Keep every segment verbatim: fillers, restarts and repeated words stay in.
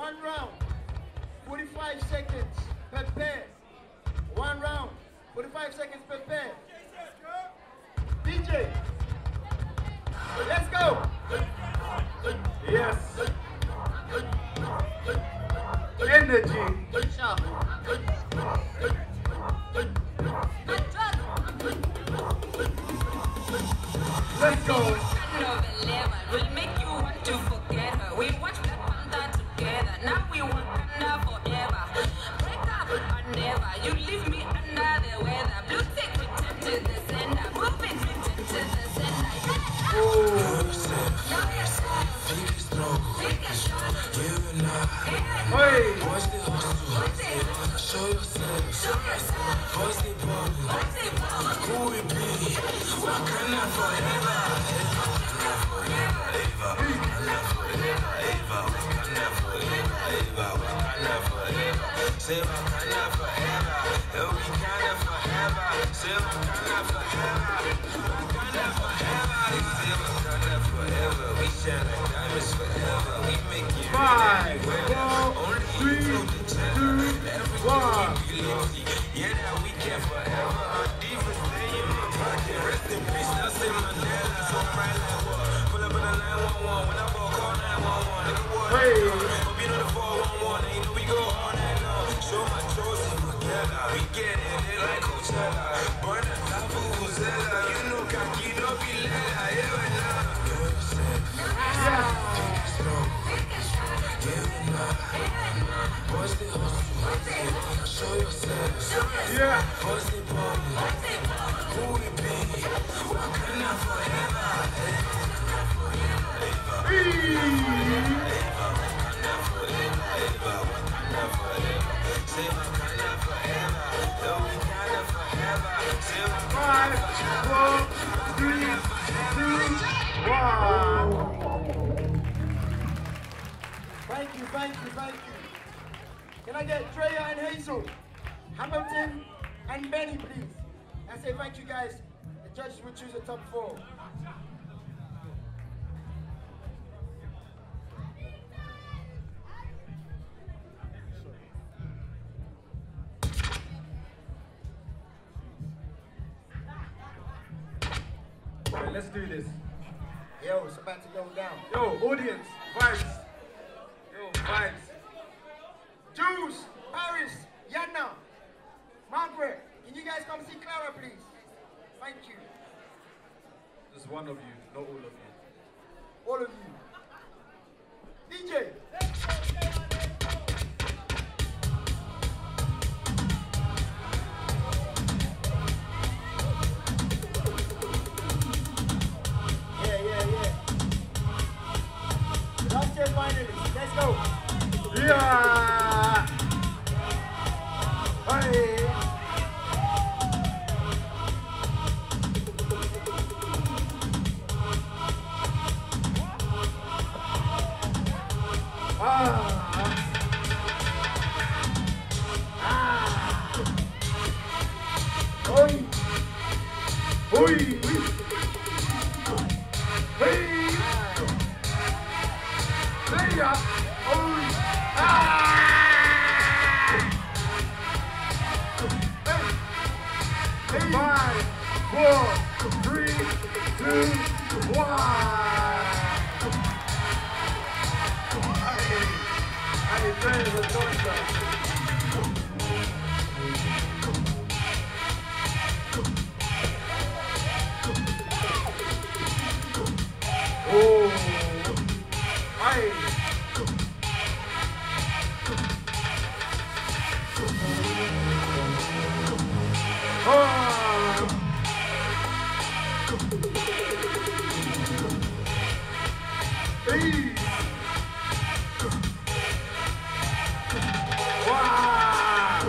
One round, forty-five seconds per pair. One round, forty-five seconds per pair. D J, let's go. Yes. Energy. Sure. Let's go. Will make you want to forget her. We watch Black Panther together. Now we want Panda forever. Break up or never. You leave me under the weather. Blue tick return to the sender. Move it return to the sender. Yeah. Oh. Think it's strong. Think it's strong. Hey. What's the hustle? Show yourself. Show yourself. What's the problem? What's the problem? Who we be? What can I forever? Say my kinda forever, it'll be kinda forever. Say my kinda forever, kinda forever. Say my kinda forever. We shine like diamonds forever. We make it Five, four, three, two, one. yeah, that we can forever. Divas stay in my pocket. Rest in peace, Nelson Mandela. So bright like what? Pull up in the nine one one. When I walk on nine one one, nigga, what? Hey. Hope you know the four one one. And you know we go all night long. Show my choices together. We get it, they like Coachella. Burn the top of Rosella. You know, Kaki, don't be leather. Yeah, we know. Yeah. What's the hustle? Show yourself. Yeah. What's the problem? Who we be? What can I forever? Say my kind of forever. It'll be kind of forever. Say my Five, four, three, two, one. Thank you, thank you, thank you. Can I get Drea and Hazel, Hamilton and Benny, please? I say thank you guys. The judges will choose the top four. Alright, let's do this. Yo, it's about to go down. Yo, audience, vibes. Yo, vibes. Jules, Paris, Yana, Margaret, can you guys come see Clara, please? Thank you. There's one of you, not all of you. All of you. D J. Yeah, yeah, yeah. Last year finalists, let's go. Yeah! Hey! Ah! Ah! Oi! Oi! Hey! Hey! Oi! Ah! Five, four, three, two, one. I I tell you what's going on. Oh, I. Oh. Hey. Wow.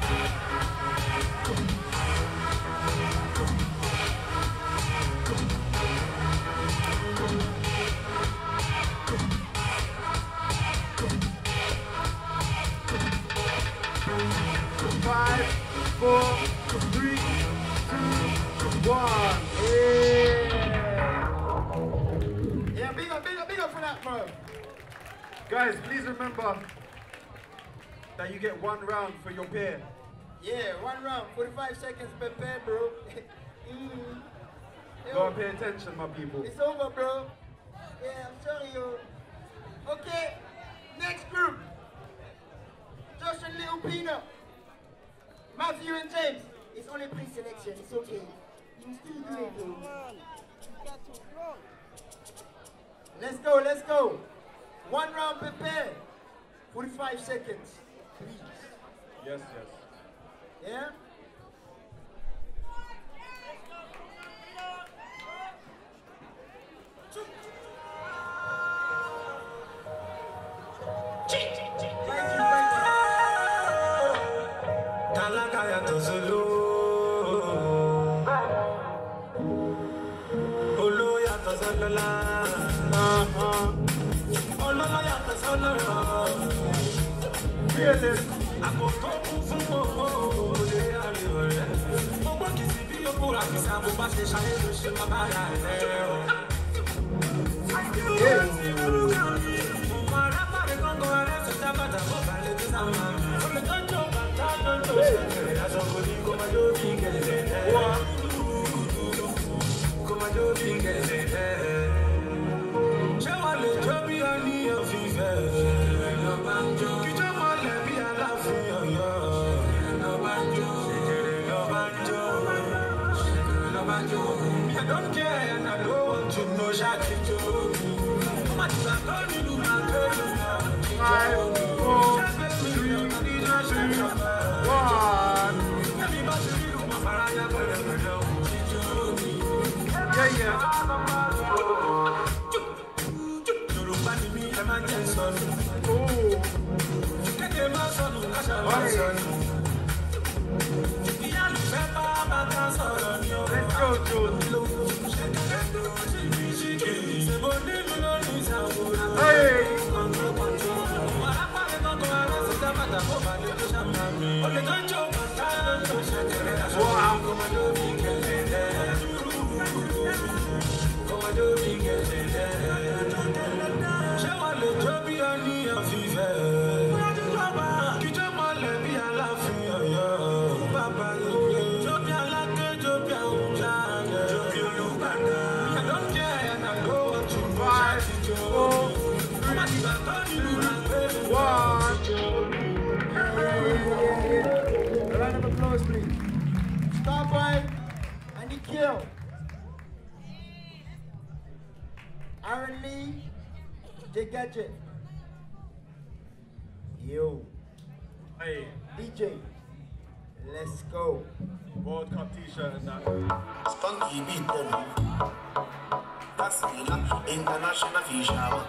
Five, four, three, two, one. Yeah. Yeah, big up, big up, big up for that, bro. Guys, please remember, that you get one round for your pair. Yeah, one round, forty-five seconds per pair, bro. mm. Go and pay attention, my people. It's over, bro. Yeah, I'm sorry, yo. Okay, next group. Josh and Little Peanut. Matthew and James. It's only pre-selection, it's okay. You still do it, bro. Let's go, let's go. One round per pair. forty-five seconds, please. Yes, yes. Yeah? Yo. Hey. D J. Let's go. World Cup t-shirt and that. Spunky beat them. That's Villa, international fish hour.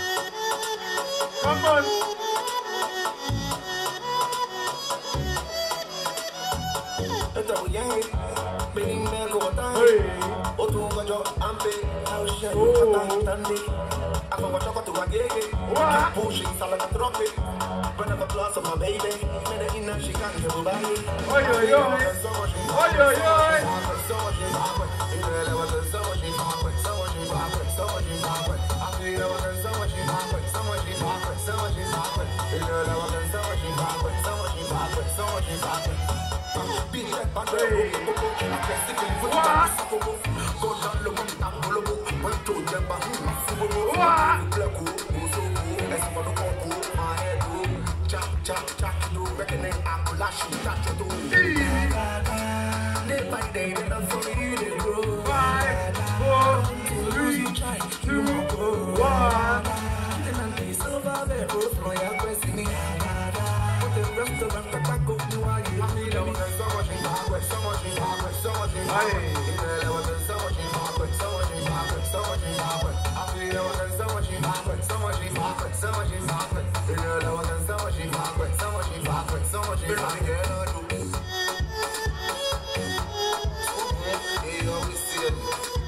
Come on. Etta we yang, bring me go down. Otu gajo ampe, how shall you cut tandi? I'm going to talk to a gay. Pushing salad and drop it. When I got glass of my baby, made it in and she can't give a body. Oi, oi, oi. Oi, oi, oi. So much is happening. You know there was so much is happening. So much is happening. So much is happening. I feel there was so much is happening. So much is happening. So much is happening. You know there was so much is happening. So much is happening. So much is happening. Big like back there. I can't stick in foot. Go down low and down low. One, two, jump back. Black, let's go to Coco, my head, chop, chop, chop, do, reckoning, I'm lashing, touch it, do. Day by day, I'm sorry, they grow. Five, four, three, two, one. Then I'm piece over there, both my aggressive. Put the rest of them, the back of you, are you? I mean, there was so much in backward, so much in backward, so much in backward. There was so much in backward, so much in backward, so much in backward. I feel there was so much in backward, so much in backward, so much in backward. There was so much in backward, so much in backward, so much in backward. Hey, yo, we see it.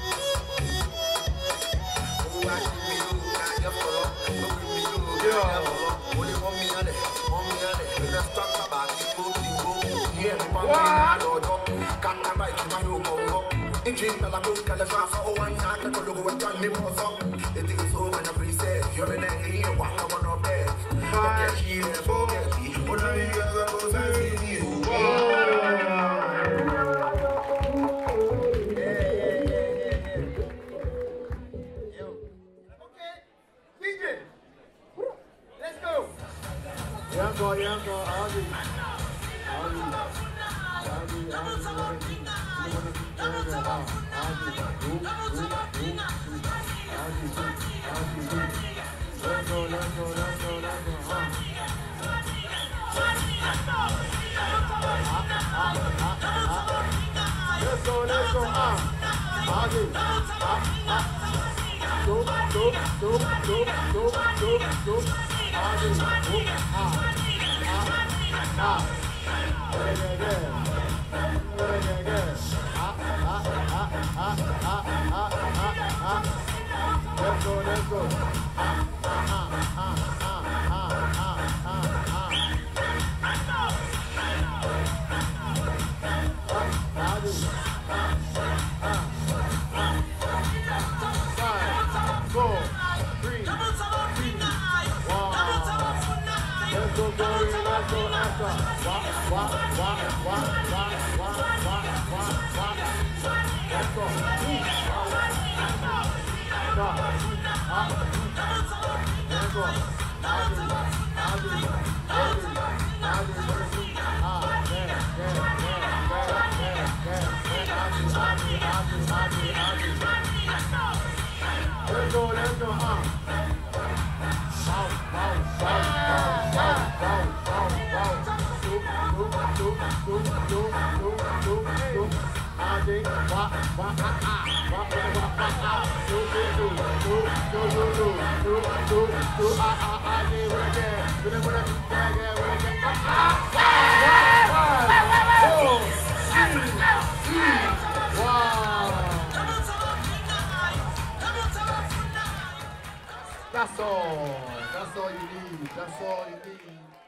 Oh, I give me you, now you're full up. Look at me, you, now you're full up. What do you want me on it? Want me on it? Let's talk about it, go, go. Yeah, me want me on it. Can't I write you, my new go. Engine la bocca la sua so one night to look at Johnny Mozo. It is so when I say you're in a here, walk on up there. Forget you, forget you. go, yeah, go, Adi. Adi. Adi, Adi, Adi. You wanna be there, huh? Adi. Oop, oop, oop. Adi, Adi, Adi. Let's go, let's go, let's go, let's go, huh? Let's go, let's go, ah. Adi. Ah, ah. Go, go, go, go, go, go, go. Adi. Oop, ah. Ah, ah. Yeah, yeah, yeah. Yeah, yeah, yeah. Ah, ah, ah, ah, ah, ah, ah, ah. Let's go, let's go. Ah, ah, ah, ah, ah, ah, ah, ah, ah. Five, four, three, two, one. Let's go, Glory, let's go, let's go. Walk, walk, walk, walk, walk, walk, walk, walk, walk. Let's go. Stop. Up. Let's go. Adi, Adi, Adi, Adi, ah, yeah, yeah, yeah, yeah, yeah, yeah, Adi, Adi, Adi, Adi, Adi. Let's go, let's go, ah. Bow, bow, bow, bow, bow, bow, bow, bow. Do, do, do, do, do, do, do, do. Adi, wa, wa, ah, ah, wa, wa, wa, ah, ah. Do, do, do, do, do, do, do, do, do, do, ah, ah, Adi, we're again. We're again, we're again, we're again. Ah, ah, five, four, three, two, one. That's all. That's all you need. That's all you need.